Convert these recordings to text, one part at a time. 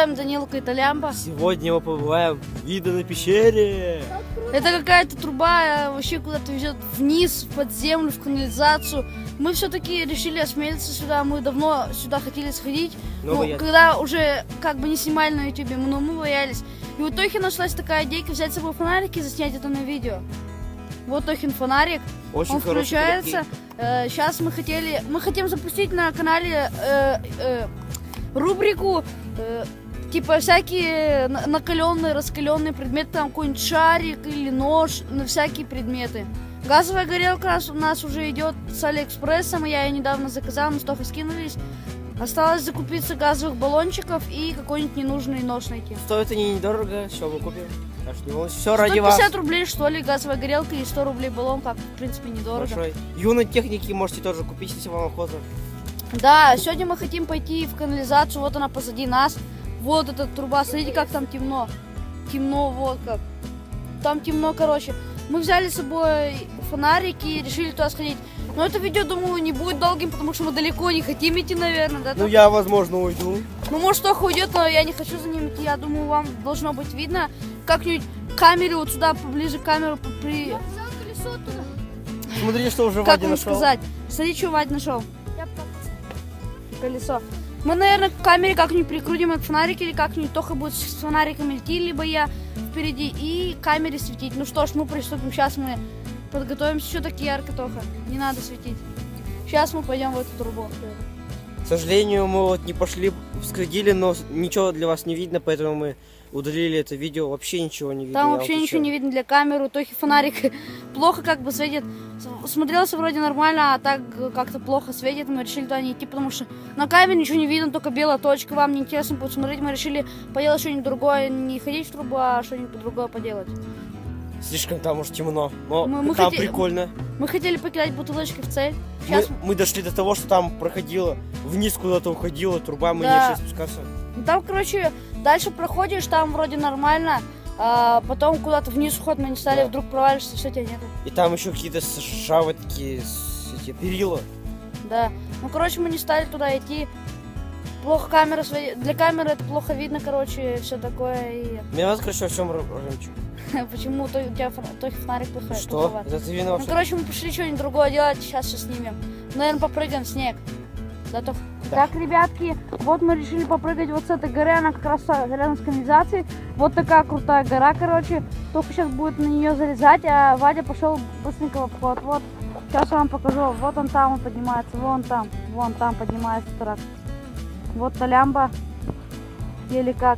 вами Данилка и Толямба. Сегодня мы побываем в Виданной пещере. Это какая-то труба вообще куда-то ведет вниз, под землю, в канализацию. Мы все-таки решили осмелиться сюда. Мы давно сюда хотели сходить. Но когда уже как бы не снимали на ютубе, но мы боялись. И у Тохи нашлась такая идейка взять с собой фонарик и заснять это на видео. Вот Тохин фонарик. Очень он включается. Сейчас мы хотим запустить на канале рубрику типа всякие накаленные, раскаленные предметы, там какой-нибудь шарик или нож, на всякие предметы. Газовая горелка у нас уже идет с Алиэкспрессом, я ее недавно заказал, мы с Тохой скинулись. Осталось закупиться газовых баллончиков и какой-нибудь ненужный нож найти. Стоит они недорого, все мы купим. Так что не волнуйтесь, все ради вас. 150 рублей, что ли, газовая горелка и 100 рублей баллон, как, в принципе, недорого. Большой. Юной техники можете тоже купить, если вам охота. Да, сегодня мы хотим пойти в канализацию, вот она позади нас. Вот эта труба, смотрите, как там темно. Темно, вот как. Там темно, короче. Мы взяли с собой фонарики и решили туда сходить. Но это видео, думаю, не будет долгим, потому что мы далеко не хотим идти, наверное, да? Ну, я, возможно, уйду. Ну, может, Тоха уйдет, но я не хочу за ним идти. Я думаю, вам должно быть видно. Как-нибудь камеру вот сюда, поближе к камеру. Я взял колесо туда. Смотри, что уже Вадя нашел. Как вам сказать? Смотри, что Вадя нашел. Колесо. Мы, наверное, к камере как-нибудь прикрутим этот фонарик, или как-нибудь Тоха будет с фонариком идти, либо я впереди, и камере светить. Ну что ж, мы приступим. Сейчас мы подготовимся. Что так ярко, Тоха? Не надо светить. Сейчас мы пойдем в эту трубу. К сожалению, мы вот не пошли, сходили, но ничего для вас не видно, поэтому мы удалили это видео. Вообще ничего не видно. Там вообще ничего не видно для камеры. Тохи фонарик плохо как бы светит. Смотрелся вроде нормально, а так как-то плохо светит. Мы решили туда не идти, потому что на камере ничего не видно, только белая точка. Вам не интересно будет смотреть. Мы решили поделать что-нибудь другое. Не ходить в трубу, а что-нибудь другое поделать. Слишком там уж темно, но там прикольно. Мы хотели покидать бутылочки в цель. Мы дошли до того, что там проходило, вниз куда-то уходила труба, мы не решили спускаться. Там, короче, дальше проходишь, там вроде нормально, а потом куда-то вниз уход мы не стали, вдруг провалишься, все, тебя нету. И там еще какие-то шавотки, эти перила. Да, ну, короче, мы не стали туда идти. Плохо камера, для камеры это плохо видно, короче, все такое. И... Мне надо, короче, во всем жемчуг. Почему у тебя фонарик плохой? Что? Это ты виноват. Ну, короче, мы пошли что-нибудь другое делать, сейчас все снимем. Наверное, попрыгаем в снег. Готов? Да. Так, ребятки, вот мы решили попрыгать вот с этой горы, она как раз рядом с канализацией. Вот такая крутая гора, короче. Только сейчас будет на нее залезать, а Вадя пошел быстренько в обход. Вот, сейчас я вам покажу. Вот он там, он поднимается, вон там поднимается трак. Вот Толямба, еле как.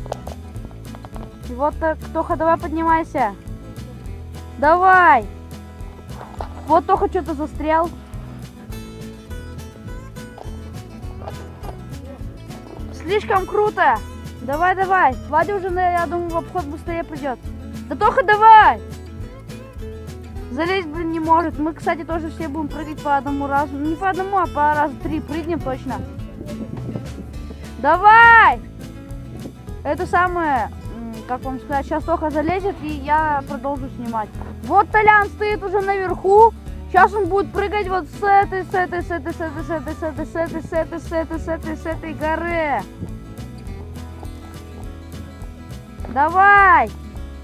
И вот так, Тоха, давай поднимайся. Давай. Вот Тоха что-то застрял. Слишком круто. Давай, давай. Вадя уже, я думаю, в обход быстрее придет. Да, Тоха, давай. Залезть, блин, не может. Мы, кстати, тоже все будем прыгать по одному разу. Не по одному, а по разу 3 прыгнем точно. Давай. Это самое... Как вам сказать, сейчас Тоха залезет, и я продолжу снимать. Вот Толян стоит уже наверху. Сейчас он будет прыгать вот с этой горы. Давай!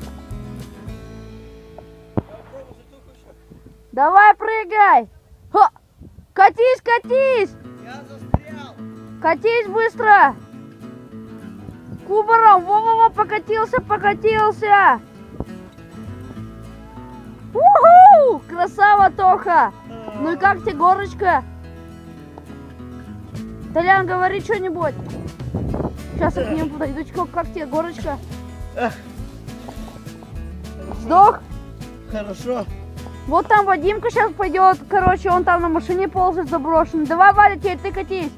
Давай, прыгай! Ха! Катись, катись! Я застрял! Катись быстро! Кубаром! Во-во-во! Покатился, покатился! Уху! Красава, Тоха! Ну и как тебе горочка? Толян, говори что-нибудь. Сейчас я к нему подойду. Как тебе горочка? Сдох? Хорошо. Вот там Вадимка сейчас пойдет. Короче, он там на машине ползает заброшенный. Давай, Валя, теперь ты катись.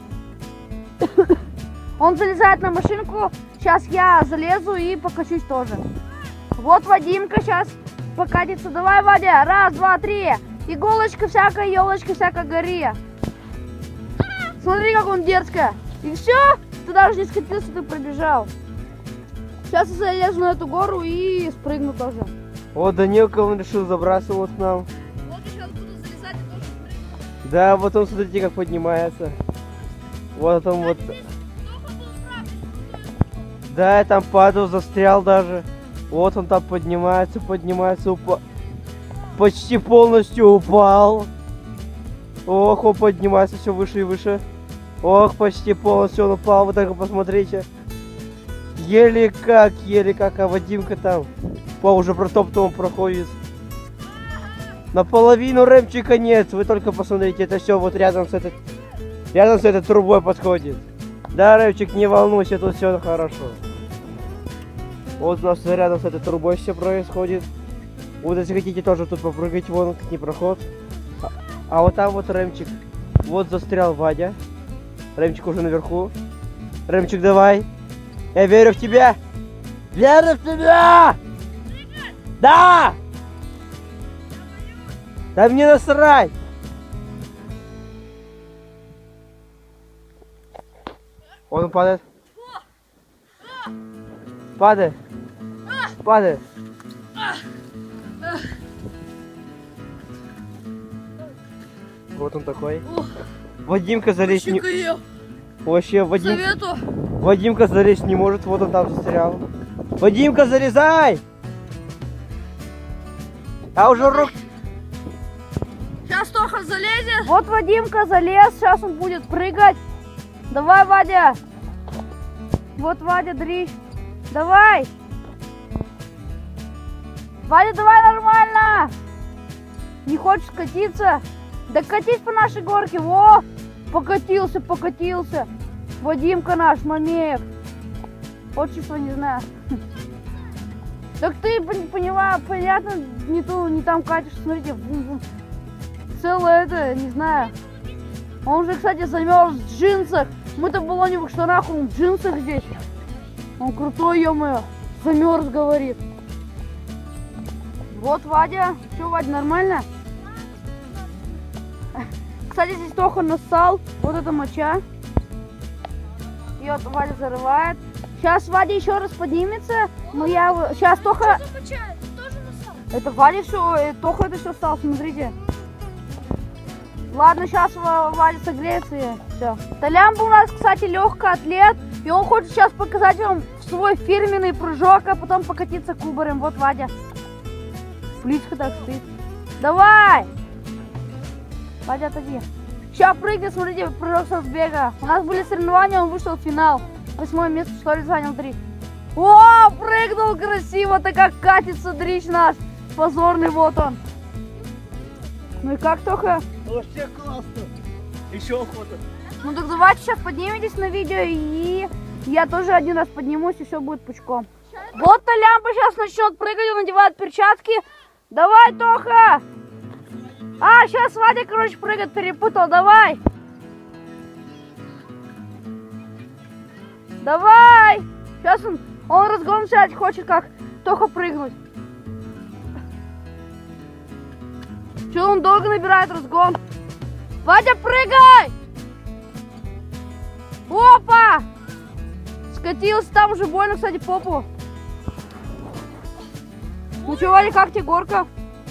Он залезает на машинку. Сейчас я залезу и покачусь тоже. Вот Вадимка сейчас покатится. Давай, Вадя. 1, 2, 3. Иголочка всякая, елочка всякая, гори. Смотри, как он дерзко. И все. Ты даже не скатился, ты пробежал. Сейчас я залезу на эту гору и спрыгну тоже. Вот Данилка, он решил забраться вот к нам. Вот еще откуда залезать, и тоже спрыгну. Да, вот он, смотрите, как поднимается. Вот он вот. Да, я там падал, застрял даже. Вот он там поднимается, почти полностью упал. Ох, он поднимается все выше и выше. Ох, почти полностью он упал. Вы только посмотрите. Еле как, а Вадимка там по уже протоптанному проходит. Наполовину ремчика нет. Вы только посмотрите, это все вот рядом с этой трубой подходит. Да, Ремчик, не волнуйся, тут все хорошо. Вот у нас рядом с этой трубой все происходит. Вот если хотите тоже тут попрыгать, вон не проход. А вот там вот Ремчик. Вот застрял Вадя. Ремчик уже наверху. Ремчик, давай. Я верю в тебя. Верю в тебя! Да! Да мне насрать! Он падает. Падает. Падает. Вот он такой. Вадимка залезть не... Вообще, Вадимка залезть не может, вот он там застрял. Вадимка, залезай! А уже рук... Сейчас Тоха залезет. Вот Вадимка залез, сейчас он будет прыгать. Давай, Вадя. Вот Вадя, дрищ. Давай. Вадя, давай нормально. Не хочешь катиться? Да катись по нашей горке. Во! Покатился. Вадимка наш, мамеев. Отчество не знаю. Так ты понимаешь, понятно, не там катишь, смотрите. Целое это, не знаю. Он уже, кстати, замерз в джинсах. Мы-то в баллоневых штанах, он в джинсах здесь. Он крутой, ё-моё. Замерз, говорит. Вот Вадя. Че, Вадя, нормально? Кстати, здесь Тоха нассал. Вот это моча. Ее Вадя зарывает. Сейчас Вадя еще раз поднимется. Но я... Сейчас Тоха... Это Вадя все... Тоха это все стал, смотрите. Ладно, сейчас Вадя согреется и все. Толямба у нас, кстати, легкий атлет. И он хочет сейчас показать вам свой фирменный прыжок, а потом покатиться кубарем. Вот Вадя. Близко так стоит. Давай! Вадя, отойди. Сейчас прыгнет, смотрите, прыжок со сбега. У нас были соревнования, он вышел в финал. 8-е место, что ли, занял 3. О, прыгнул красиво, так как катится дрищ наш. Позорный, вот он. Ну и как, Тоха? Вообще классно. Еще охота. Ну так давайте сейчас подниметесь на видео, и я тоже один раз поднимусь, и все будет пучком. Вот Толямба сейчас начнет прыгать, он надевает перчатки. Давай, Тоха! А, сейчас Вадя, короче, прыгает, перепутал, давай! Давай! Сейчас он разгон взять хочет, как Тоха прыгнуть. Что он долго набирает разгон? Вадя, прыгай! Опа! Скатился, там уже больно, кстати, попу. Ну что, Вадя, как тебе горка?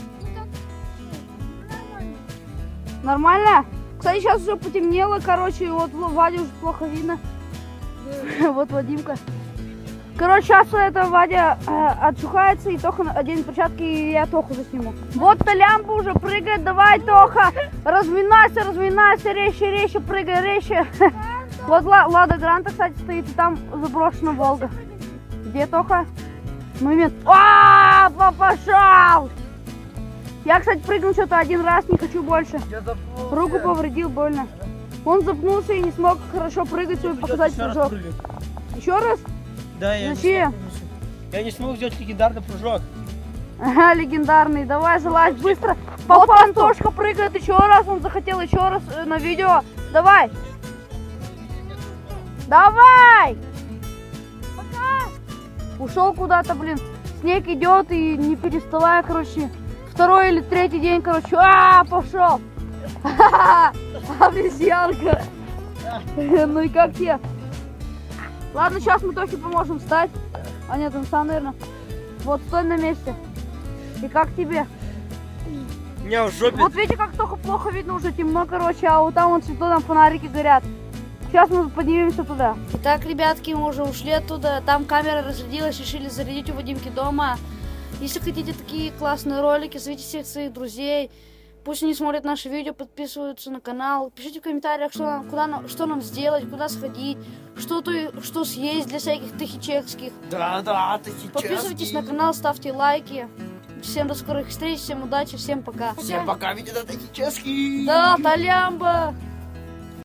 Нормально? Кстати, сейчас уже потемнело, короче, вот Вадя уже плохо видно. Вот Вадимка. Короче, сейчас это Вадя отшухается, и Тоха оденет перчатки, и я Тоху засниму. Вот Толямба уже прыгает, давай, Тоха! Разминайся, резче, прыгай, резче. Вот Лада Гранта, кстати, стоит, и там заброшена Волга. Где Тоха? Момент. А, пошел! Я, кстати, прыгнул что-то один раз, не хочу больше. Руку повредил, больно. Он запнулся и не смог хорошо прыгать, чтобы показать прыжок. Еще раз? Да, я не смог сделать легендарный прыжок. Ага, легендарный. Давай, залазь быстро. Папа Антошка прыгает еще раз, он захотел еще раз на видео. Давай. Давай! Пока! Ушел куда-то, блин. Снег идет и не переставая, короче. Второй или третий день, короче. Пошел! Обезьянка! Ну и как тебе? Ладно, сейчас мы Тохе поможем встать. А нет, он сам, наверное. Вот, стой на месте. И как тебе? У меня в жопе. Вот видите, как Тоха плохо видно, уже темно, короче. А вот там вот что там фонарики горят. Сейчас мы поднимемся туда. Итак, ребятки, мы уже ушли оттуда. Там камера разрядилась, решили зарядить у Вадимки дома. Если хотите такие классные ролики, зовите всех своих друзей. Пусть они смотрят наши видео, подписываются на канал. Пишите в комментариях, что нам сделать, куда сходить, что съесть для всяких тахичекских. Да, тахичекских. Подписывайтесь на канал, ставьте лайки. Всем до скорых встреч, всем удачи, всем пока. Всем пока, видите, тахичекских. Да, талямба.